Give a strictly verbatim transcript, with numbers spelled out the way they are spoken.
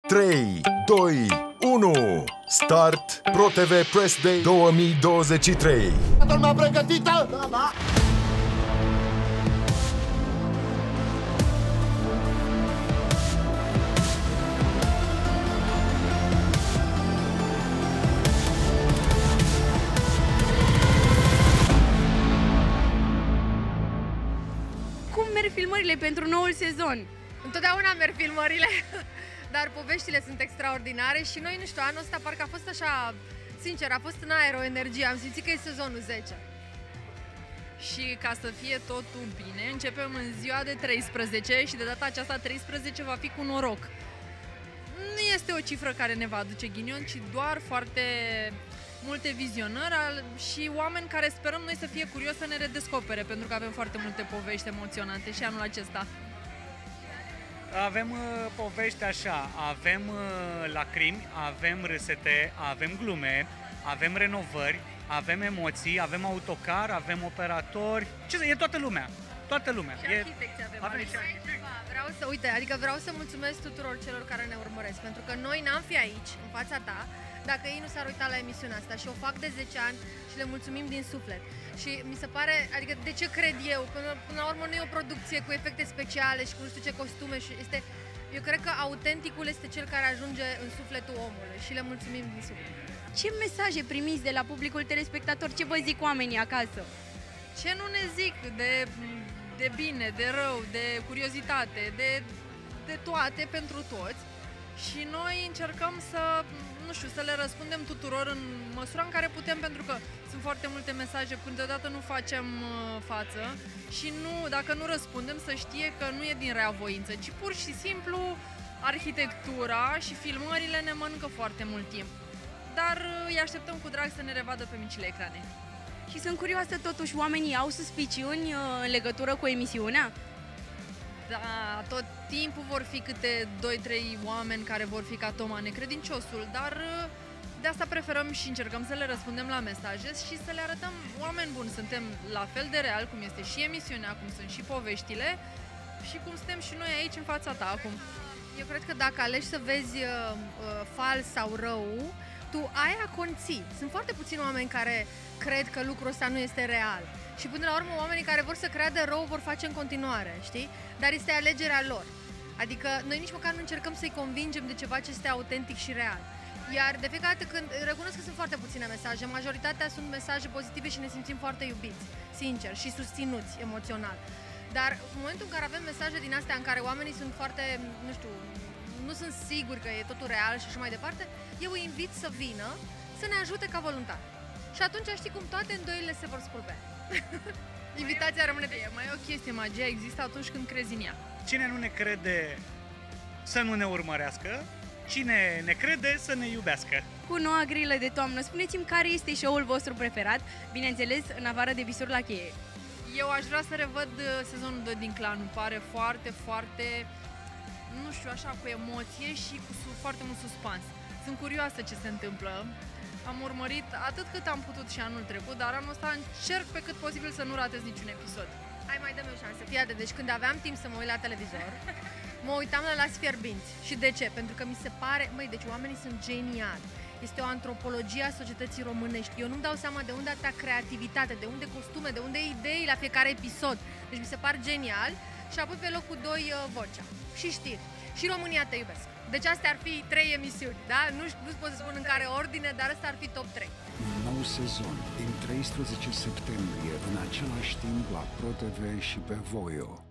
trei, doi, unu. Start ProTV Press Day două mii douăzeci și trei. Toată lumea pregătită? Da, da. Cum merg filmările pentru noul sezon? Întotdeauna merg filmările, dar poveștile sunt extraordinare și noi, nu știu, anul ăsta parcă a fost așa, sincer, a fost în aer o energie, am simțit că e sezonul zece. Și ca să fie totul bine, începem în ziua de treisprezece și de data aceasta treisprezece va fi cu noroc. Nu este o cifră care ne va aduce ghinion, ci doar foarte multe vizionări și oameni care sperăm noi să fie curioși să ne redescopere, pentru că avem foarte multe povești emoționante și anul acesta. Avem uh, povești așa, avem uh, lacrimi, avem râsete, avem glume, avem renovări, avem emoții, avem autocar, avem operatori, ce, e toată lumea, toată lumea. Și arhitecți avem. avem și arhitecți. Vreau să, uite, adică vreau să mulțumesc tuturor celor care ne urmăresc, pentru că noi n-am fi aici, în fața ta, dacă ei nu s-ar uita la emisiunea asta și o fac de zece ani și le mulțumim din suflet. Și mi se pare, adică de ce cred eu, până, până la urmă nu e o producție cu efecte speciale și cu nu știu ce costume și este, eu cred că autenticul este cel care ajunge în sufletul omului și le mulțumim din suflet. Ce mesaje primiți de la publicul telespectator? Ce vă zic oamenii acasă? Ce nu ne zic de, de bine, de rău, de curiozitate, de, de toate pentru toți. Și noi încercăm să, nu știu, să le răspundem tuturor în măsura în care putem, pentru că sunt foarte multe mesaje, câteodată nu facem față și nu, dacă nu răspundem, să știe că nu e din rea voință, ci pur și simplu arhitectura și filmările ne mănâncă foarte mult timp. Dar îi așteptăm cu drag să ne revadă pe micile ecrane. Și sunt curioasă, totuși, oamenii au suspiciuni în legătură cu emisiunea? Da, tot timpul vor fi câte doi trei oameni care vor fi ca Toma necredinciosul, dar de asta preferăm și încercăm să le răspundem la mesaje și să le arătăm oameni buni. Suntem la fel de real cum este și emisiunea, cum sunt și poveștile și cum suntem și noi aici în fața ta acum. Eu cred că dacă alegi să vezi uh, uh, fals sau rău, tu aia conții. Sunt foarte puțini oameni care cred că lucrul ăsta nu este real. Și până la urmă oamenii care vor să creadă rău vor face în continuare, știi? Dar este alegerea lor. Adică noi nici măcar nu încercăm să-i convingem de ceva ce este autentic și real. Iar de fiecare dată când, recunosc că sunt foarte puține mesaje, majoritatea sunt mesaje pozitive și ne simțim foarte iubiți, sincer, și susținuți emoțional. Dar în momentul în care avem mesaje din astea în care oamenii sunt foarte, nu știu, nu sunt siguri că e totul real și așa mai departe, eu îi invit să vină, să ne ajute ca voluntari. Și atunci știi cum toate îndoielile se vor spulbea. Invitația rămâne de ea. Mai e o chestie, magia există atunci când crezi în ea. Cine nu ne crede să nu ne urmărească, cine ne crede să ne iubească. Cu noua grilă de toamnă, spuneți-mi care este show-ul vostru preferat, bineînțeles, în afară de Visuri la cheie. Eu aș vrea să revăd sezonul doi din Clan, îmi pare foarte, foarte, nu știu, așa, cu emoție și cu foarte mult suspans. Sunt curioasă ce se întâmplă. Am urmărit atât cât am putut și anul trecut, dar anul ăsta încerc pe cât posibil să nu ratez niciun episod. Hai, mai dăm o șansă. Fii atent, deci când aveam timp să mă uit la televizor, mă uitam la Las Fierbinți. Și de ce? Pentru că mi se pare, măi, deci oamenii sunt geniali. Este o antropologie a societății românești. Eu nu-mi dau seama de unde atâta creativitate, de unde costume, de unde idei la fiecare episod. Deci mi se par genial. Și apoi pe locul doi uh, Vocea. Și știri. Și România te iubesc. Deci astea ar fi trei emisiuni, da? Nu, nu pot să spun în care ordine, dar ăsta ar fi top trei. Un nou sezon din treisprezece septembrie, în același timp la ProTV și pe Voio.